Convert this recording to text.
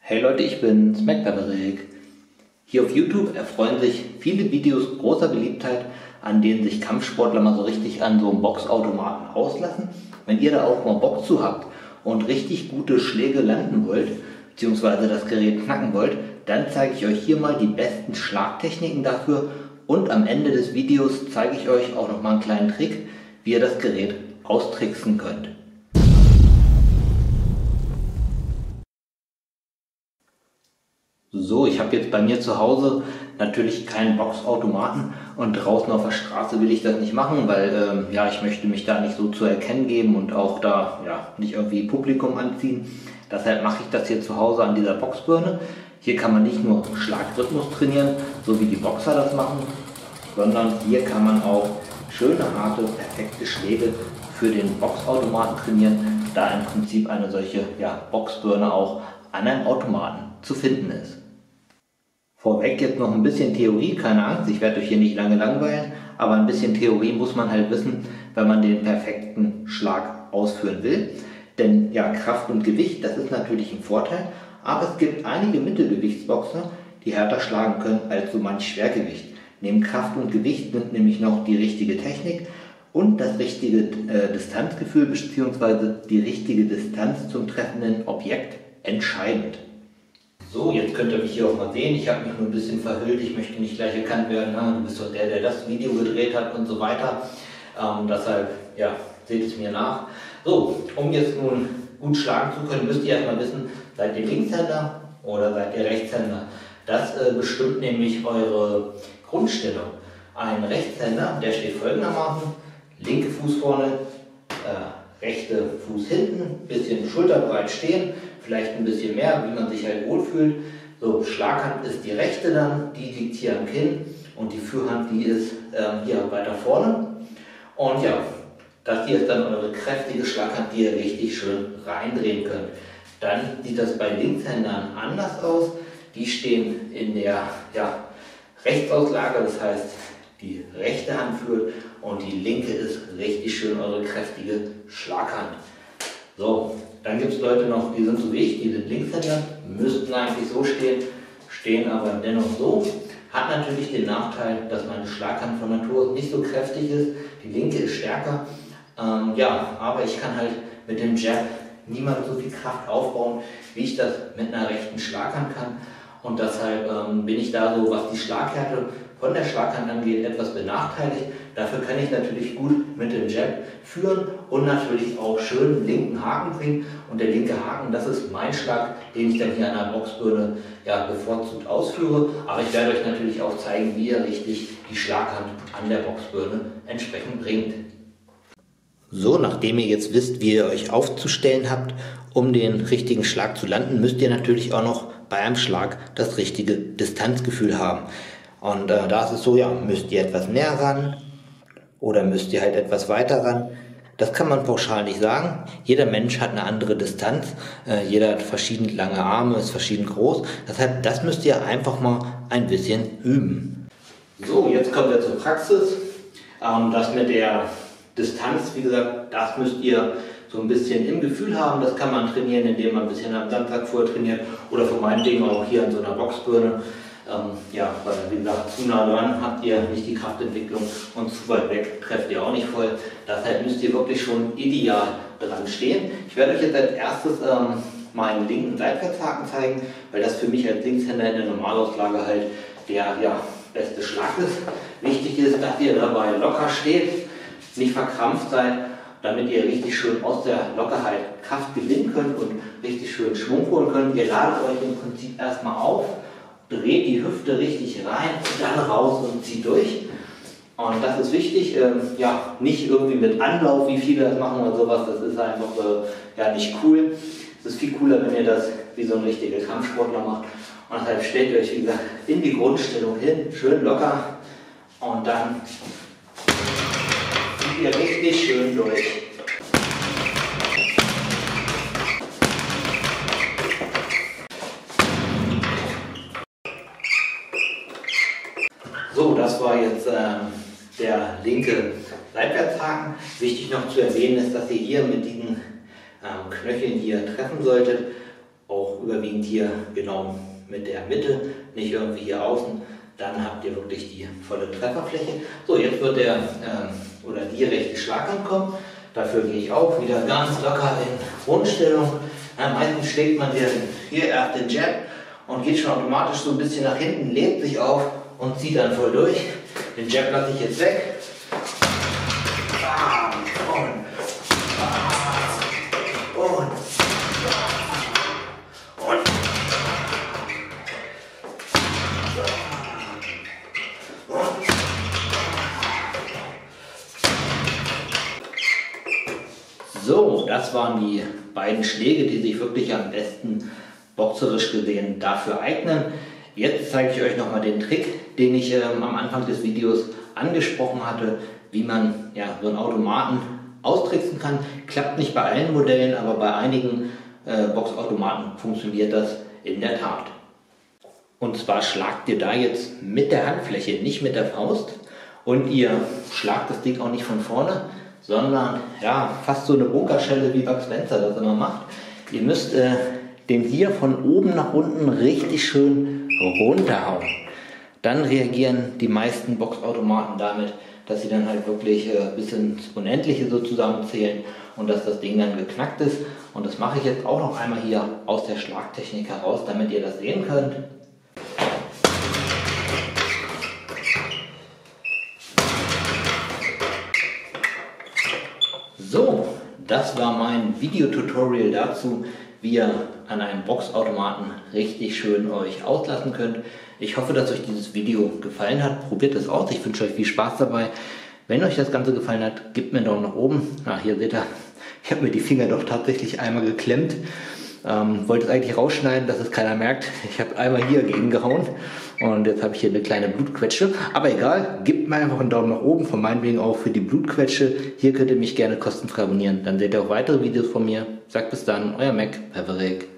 Hey Leute, ich bin's, MacBaberik. Hier auf YouTube erfreuen sich viele Videos großer Beliebtheit, an denen sich Kampfsportler mal so richtig an so einem Boxautomaten auslassen. Wenn ihr da auch mal Bock zu habt und richtig gute Schläge landen wollt, beziehungsweise das Gerät knacken wollt, dann zeige ich euch hier mal die besten Schlagtechniken dafür und am Ende des Videos zeige ich euch auch noch mal einen kleinen Trick, wie ihr das Gerät austricksen könnt. So, ich habe jetzt bei mir zu Hause natürlich keinen Boxautomaten und draußen auf der Straße will ich das nicht machen, weil ich möchte mich da nicht so zu erkennen geben und auch da nicht irgendwie Publikum anziehen. Deshalb mache ich das hier zu Hause an dieser Boxbirne. Hier kann man nicht nur Schlagrhythmus trainieren, so wie die Boxer das machen, sondern hier kann man auch schöne, harte, perfekte Schläge für den Boxautomaten trainieren, da im Prinzip eine solche Boxbirne auch an einem Automaten zu finden ist. Vorweg jetzt noch ein bisschen Theorie, keine Angst, ich werde euch hier nicht lange langweilen, aber ein bisschen Theorie muss man halt wissen, wenn man den perfekten Schlag ausführen will. Denn Kraft und Gewicht, das ist natürlich ein Vorteil, aber es gibt einige Mittelgewichtsboxer, die härter schlagen können als so manch Schwergewicht. Neben Kraft und Gewicht sind nämlich noch die richtige Technik und das richtige Distanzgefühl bzw. die richtige Distanz zum treffenden Objekt entscheidend. So, jetzt könnt ihr mich hier auch mal sehen. Ich habe mich nur ein bisschen verhüllt. Ich möchte nicht gleich erkannt werden. Du bist doch der das Video gedreht hat und so weiter. Deshalb, seht es mir nach. So, um jetzt nun gut schlagen zu können, müsst ihr erstmal wissen, seid ihr Linkshänder oder seid ihr Rechtshänder. Das bestimmt nämlich eure Grundstellung. Ein Rechtshänder, der steht folgendermaßen. Linke Fuß vorne, rechte Fuß hinten, bisschen schulterbreit stehen, vielleicht ein bisschen mehr, wie man sich halt wohlfühlt. So, Schlaghand ist die rechte dann, die liegt hier am Kinn und die Führhand, die ist hier weiter vorne. Und das hier ist dann eure kräftige Schlaghand, die ihr richtig schön reindrehen könnt. Dann sieht das bei Linkshändern anders aus. Die stehen in der Rechtsauslage, das heißt, die rechte Hand führt und die linke ist richtig schön eure kräftige Schlaghand. So, dann gibt es Leute noch, die sind so wie ich, die sind Linkshänder, müssten eigentlich so stehen, stehen aber dennoch so. Hat natürlich den Nachteil, dass meine Schlaghand von Natur nicht so kräftig ist, die linke ist stärker. Aber ich kann halt mit dem Jab niemals so viel Kraft aufbauen, wie ich das mit einer rechten Schlaghand kann. Und deshalb bin ich da so, was die Schlaghärte von der Schlaghand angeht, etwas benachteiligt. Dafür kann ich natürlich gut mit dem Jab führen und natürlich auch schön linken Haken bringen. Und der linke Haken, das ist mein Schlag, den ich dann hier an der Boxbirne bevorzugt ausführe. Aber ich werde euch natürlich auch zeigen, wie ihr richtig die Schlaghand an der Boxbirne entsprechend bringt. So, nachdem ihr jetzt wisst, wie ihr euch aufzustellen habt, um den richtigen Schlag zu landen, müsst ihr natürlich auch noch bei einem Schlag das richtige Distanzgefühl haben. Und da ist es so, müsst ihr etwas näher ran oder müsst ihr halt etwas weiter ran. Das kann man pauschal nicht sagen. Jeder Mensch hat eine andere Distanz. Jeder hat verschieden lange Arme, ist verschieden groß. Deshalb, das müsst ihr einfach mal ein bisschen üben. So, jetzt kommen wir zur Praxis. Das mit der Distanz, wie gesagt, das müsst ihr so ein bisschen im Gefühl haben. Das kann man trainieren, indem man ein bisschen am Sandsack vorher trainiert oder von meinen Dingen auch hier an so einer Boxbirne. Weil wie gesagt, zu nah dran habt ihr nicht die Kraftentwicklung und zu weit weg trefft ihr auch nicht voll. Deshalb müsst ihr wirklich schon ideal dran stehen. Ich werde euch jetzt als erstes meinen linken Seitwärtshaken zeigen, weil das für mich als Linkshänder in der Normalauslage halt der beste Schlag ist. Wichtig ist, dass ihr dabei locker steht, nicht verkrampft seid, damit ihr richtig schön aus der Lockerheit Kraft gewinnen könnt und richtig schön Schwung holen könnt. Ihr ladet euch im Prinzip erstmal auf, dreht die Hüfte richtig rein und dann raus und zieht durch. Und das ist wichtig, nicht irgendwie mit Anlauf, wie viele das machen oder sowas, das ist einfach nicht cool. Es ist viel cooler, wenn ihr das wie so ein richtiger Kampfsportler macht. Und deshalb stellt ihr euch, wie gesagt, in die Grundstellung hin, schön locker und dann zieht ihr richtig schön durch. So, das war jetzt der linke Seitwärtshaken. Wichtig noch zu erwähnen ist, dass ihr hier mit diesen Knöcheln hier treffen solltet, auch überwiegend hier genau mit der Mitte, nicht irgendwie hier außen. Dann habt ihr wirklich die volle Trefferfläche. So, jetzt wird der oder die rechte Schlaghand kommen. Dafür gehe ich auch wieder ganz locker in Grundstellung. Meistens schlägt man hier erst den Jab und geht schon automatisch so ein bisschen nach hinten, lebt sich auf und zieht dann voll durch. Den Jab lasse ich jetzt weg. So, das waren die beiden Schläge, die sich wirklich am besten boxerisch gesehen dafür eignen. Jetzt zeige ich euch nochmal den Trick, den ich am Anfang des Videos angesprochen hatte, wie man so einen Automaten austricksen kann. Klappt nicht bei allen Modellen, aber bei einigen Boxautomaten funktioniert das in der Tat. Und zwar schlagt ihr da jetzt mit der Handfläche, nicht mit der Faust, und ihr schlagt das Ding auch nicht von vorne, sondern fast so eine Bunkerschelle, wie Bud Spencer das immer macht. Ihr müsst den hier von oben nach unten richtig schön runterhauen. Dann reagieren die meisten Boxautomaten damit, dass sie dann halt wirklich bis ins Unendliche so zusammenzählen und dass das Ding dann geknackt ist. Und das mache ich jetzt auch noch einmal hier aus der Schlagtechnik heraus, damit ihr das sehen könnt. So, das war mein Videotutorial dazu, wie ihr an einem Boxautomaten richtig schön euch auslassen könnt. Ich hoffe, dass euch dieses Video gefallen hat. Probiert es aus. Ich wünsche euch viel Spaß dabei. Wenn euch das Ganze gefallen hat, gebt mir einen Daumen nach oben. Hier seht ihr, ich habe mir die Finger doch tatsächlich einmal geklemmt. Wollte es eigentlich rausschneiden, dass es keiner merkt. Ich habe einmal hier gegen gehauen und jetzt habe ich hier eine kleine Blutquetsche. Aber egal, gebt mir einfach einen Daumen nach oben, von meinetwegen auch für die Blutquetsche. Hier könnt ihr mich gerne kostenfrei abonnieren. Dann seht ihr auch weitere Videos von mir. Sagt bis dann, euer Mac Peverick.